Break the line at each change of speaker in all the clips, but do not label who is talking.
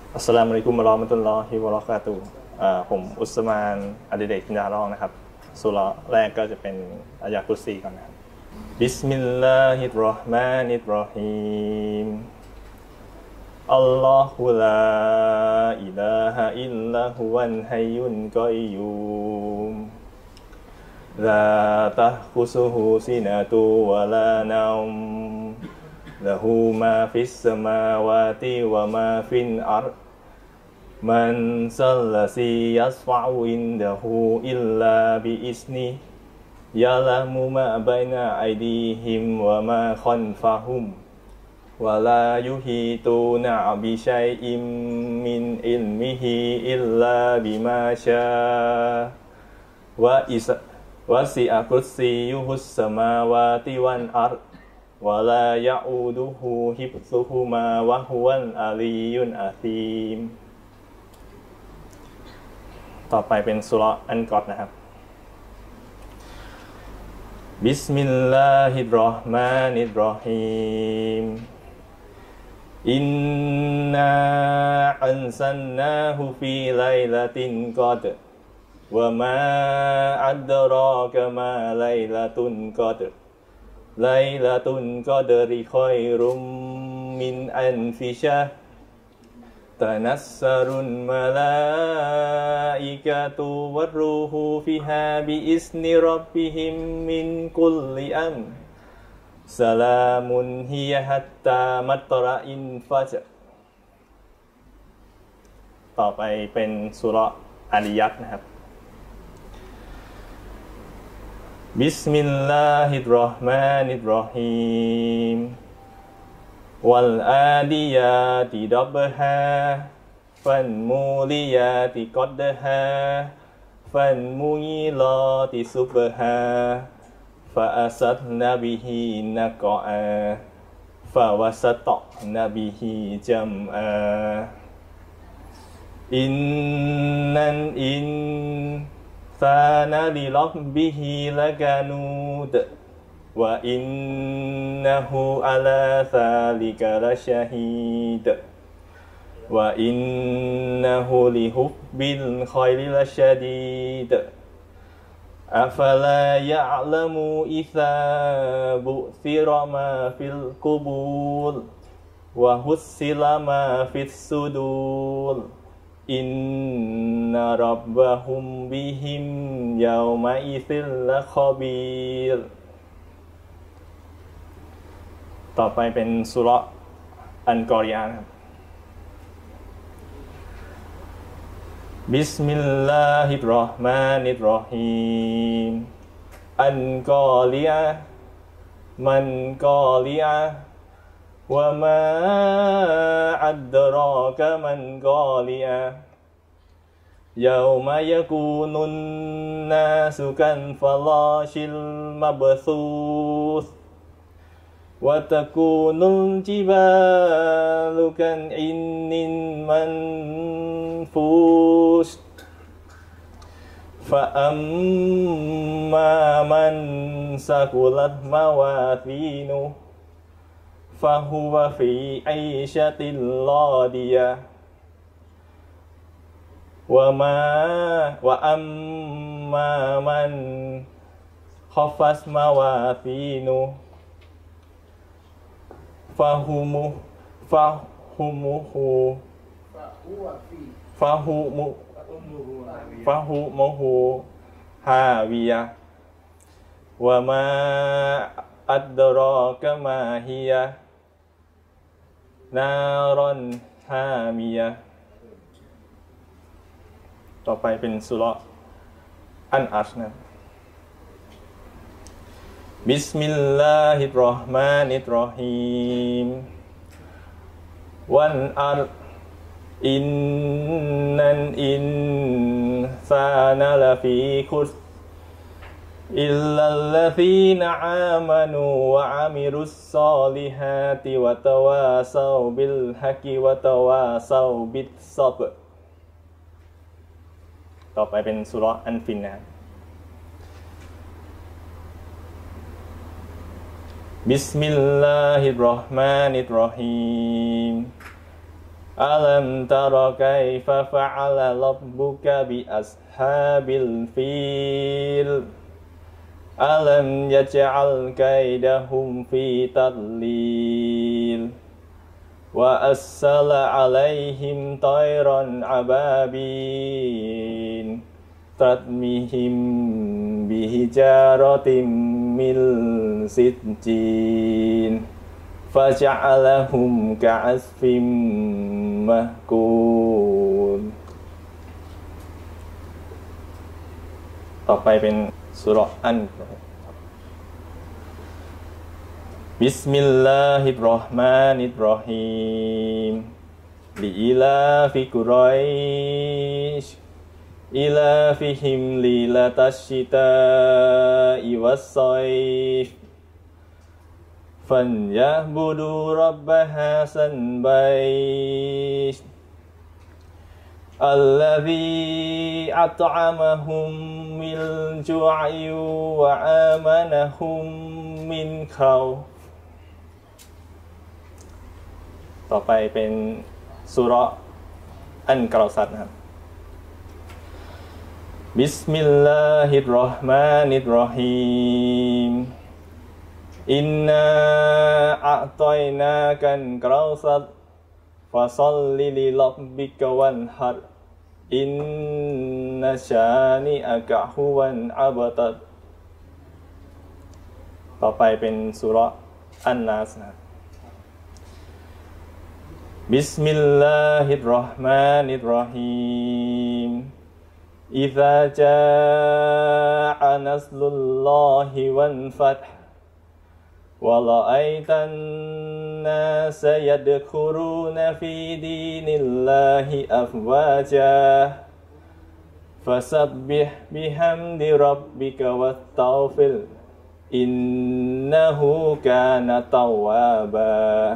อัสสลามุอะลัยกุมวะเราะห์มะตุลลอฮิวะบะเราะกาตุฮ์ผมอุสมานอดิเรกพิญญาร้องนะครับสุเราะห์แรกก็จะเป็นอายะกุรซีก่อนนะครับบิสมิลลาฮิรเราะห์มานิรเราะฮีมอัลลอฮุลาอิลาฮะอิลลัฮุวัลฮัยยุลกอยยูมลาตะคุซุฮุซินะตุวะลานัมละฮูมาฟิสสมาวาติวะมาฟิลอัรฎมันซัลลัซียัสฟะอุอินดะฮูอิลลาบิอิซนิยะละมุมาบัยนะอัยดีฮิมวะมาคอนฟะฮุมวะลายุฮีตูนะบิชัยอิมมินอิลมิฮิอิลลาบิมาชาวะซิอะกุรซียุฮุสสมาวาติวัลอัรฎวะลายะอูดุฮูฮิฟซุฮุมาวะฮุวัลอาลียุนอะซีมต่อไปเป็นซูเราะห์อันกอรนะครับบิสมิลลาฮิรเราะห์มานิรเราะฮีมอินนาอันซัลนาฮูฟีไลลาตินกอดวะมาอัดรอกะมาไลลาตุนกอดไลลาตุนกอดริคอยรุมมินอันฟิชะตะนัสซารุลมะลาอิกะตุวัรรูฮูฟิฮาบิอิซนิร็อบบิฮิมมินกุลลิอัมสลามุนฮิยะฮัตตามัตตะรอินฟัจต่อไปเป็นซูเราะห์อาริยัตนะครับบิสมิลลาฮิรเราะห์มานิรเราะฮีมวัลอาดิยาติดับฮาฟันมูลิยาติกอดฮาฟันมุยีลาติซุบฮาฟะอัสัดนะบิฮินะกออาฟะวะสะตอนะบิฮิจัมอาอินนันอินซานะลิร็อบบิฮิละกานูดวะอินนะฮูอะลาซาลิกะละชะฮีดวะอินนะฮูลิฮุบบิลคอยริละชะดีดอะฟะลายะอ์ละมูอิซาบุซิรอมาฟิลกุบูลวะฮุสซิลามาฟิสซุดูลอินนะร็อบบะฮุมบิฮิมยะอ์มะอิซิลละคอบีรต่อไปเป็นซูเราะห์อันกอริอานะครับบิสมิลลาฮิรเราะห์มานิรเราะฮีมอันกอริอามันกอริอาวะมาอัดรอกะมันกอริอาเยามา ยะกูนุนนาสุกันฟะลาชิลมับซูสวะตะกูนุลจิบาลุกันอินนินมันฟูชฟะอัมมามันซะกุลัตมาวาซีนุฟะฮุวะฟีอิชะติลลอดียะวะอัมมามันคอฟัสมาวาซีนุฟะฮุมุฮูฮาวิยะวะมาอัดรอกะมาฮิยะนารอนฮามิยะต่อไปเป็นซูเราะห์อันอัชนะบิสมิลลาฮิรเราะห์มานิรเราะฮีมวันอัรอินนันอินซานะลาฟีคุสอิลลัลลซีนอามานูวะอามิรุสศอลิฮาติวะตะวาซาบิลฮักกิวะตะวาซาบิสซอบรต่อไปเป็นซูเราะห์อันฟินนะครับบิสมิลลาฮิรเราะห์มานิรเราะฮีมอัลัมตะรอกัยฟะฟะอะลาร็อบบุกะบิอัศฮาบิลฟีลอัลัมยะจอัลกัยดะฮุมฟีตัดลีลวะอัสซะลาอะลัยฮิมฏอยรันอะบาบีนตัดมิฮิมบิฮิจารอติมมิลซิจจีนฟะจะอะละฮุมกะอัสฟิมมะกูลต่อไปเป็นสุเราะห์อันบิสมิลลาฮิรเราะห์มานิรเราะฮีมลิอิลาฟิกุรอยชอิลาฟิฮิมลีลาตัชชิตาอิวัสซอยฟฟันยะบุดูรับบะฮาซันบัยอัลลซีอัตอะมะฮุมมินจุอิวะอามานะฮุมมินคาวต่อไปเป็นสุเราะห์อันกล่าวสัตย์นะครับบิสมิลลาฮิรเราะห์มานิรเราะฮีมอินนาอะตอยนากันกล่าวสัตย์ฟะศ็อลลิลิร็อบบิกะวันฮัรอินนะชานิอะกะฮุวันอะบตัรต่อไปเป็นสุเราะห์อันนาสนะครับบิสมิลลาฮิรเราะห์มานิรเราะฮีมอิซาจาอะนัสรุลลอฮิวัลฟัตฮ์วะรออัยตันนาสยัดคุรูนฟีดีนิลลาฮิอัฟวาจาฟะซับบิฮบิฮัมดิร็อบบิกะวัตตอฟิลอินนะฮูกานะตอวาบา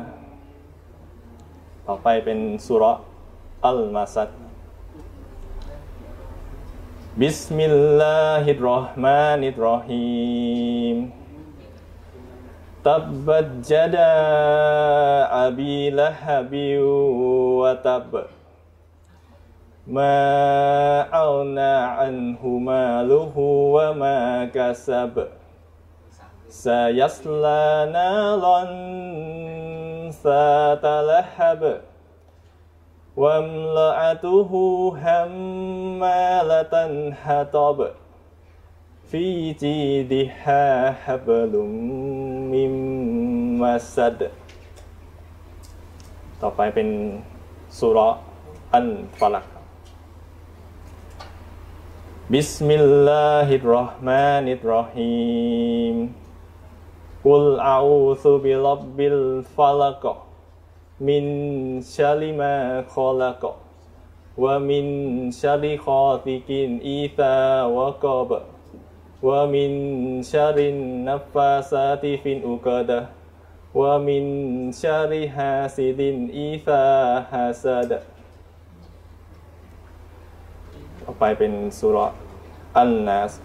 ต่อไปเป็นสุเราะห์อัลมาซัดบิสมิลลาฮิรเราะห์มานิรเราะฮีมตับบัจญะดาอะบีละฮับิวะตับมาเอานาอันฮุมาลุฮุวะมากะซับซายัสลานารันซาตะละฮับวัมลาอะตุฮุฮัมมาละตันฮะตอบฟีจีดิฮาฮับลุมมิมมัสัดต่อไปเป็นสุเราะห์อันฟะลักบิสมิลลาฮิรเราะห์มานิรเราะฮีมกุลอาอูซุบิร็อบบิลฟะลักมินชะริมาคอลักวะมินชะริคอติกินอีซาวะกอบวะมินชะรินนัฟฟาซาติฟินอุกดะวะมินชะริฮาซิดินอีซาฮาซาดะต่อไปเป็นสุเราะห์อันนัส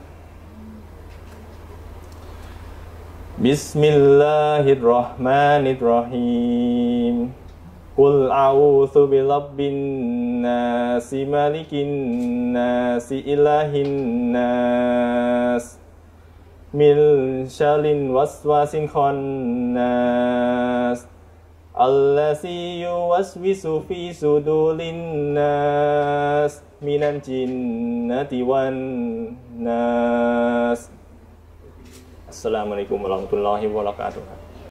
บิสมิลลาฮิรเราะห์มานิรเราะฮีมกุลอาอูซุบิร็อบบินนาซิมาลิกินนาซิอิลาฮินนัสมินชะรินวัสวาซินคอนนัสอัลลาซียุวัสวิสุฟีสุดูลินนัสมินันจินนะติวันนัสอัสสลามุอะลัยกุมวะเราะห์มะตุลลอฮิวะบะเราะกาตุฮ์